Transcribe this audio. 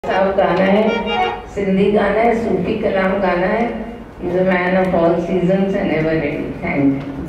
साहब गाना है, सिंधी गाना है, सूफी कलाम गाना है। Is a man of all seasons and ever ready. Thank you.